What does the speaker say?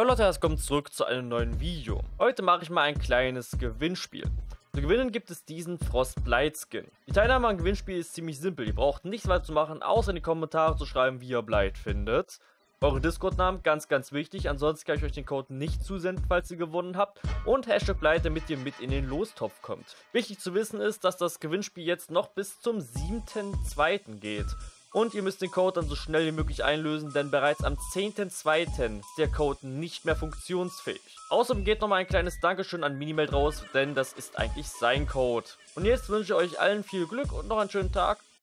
Jo Leute, es kommt zurück zu einem neuen Video. Heute mache ich mal ein kleines Gewinnspiel. Zu gewinnen gibt es diesen Frostblight Skin. Die Teilnahme am Gewinnspiel ist ziemlich simpel. Ihr braucht nichts weiter zu machen, außer in die Kommentare zu schreiben, wie ihr Blight findet. Eure Discord-Namen, ganz wichtig, ansonsten kann ich euch den Code nicht zusenden, falls ihr gewonnen habt. Und Hashtag Blight, damit ihr mit in den Lostopf kommt. Wichtig zu wissen ist, dass das Gewinnspiel jetzt noch bis zum 7.2. geht. Und ihr müsst den Code dann so schnell wie möglich einlösen, denn bereits am 10.2. ist der Code nicht mehr funktionsfähig. Außerdem geht nochmal ein kleines Dankeschön an Minimeld raus, denn das ist eigentlich sein Code. Und jetzt wünsche ich euch allen viel Glück und noch einen schönen Tag.